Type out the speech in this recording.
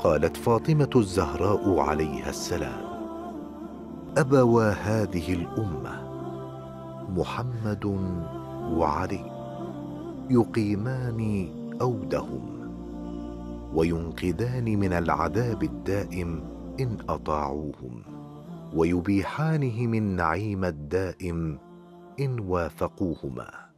قالت فاطمة الزهراء عليها السلام: أبوا هذه الأمة محمد وعلي يقيمان أودهم وينقذان من العذاب الدائم إن أطاعوهم، ويبيحانه من نعيم الدائم إن وافقوهما.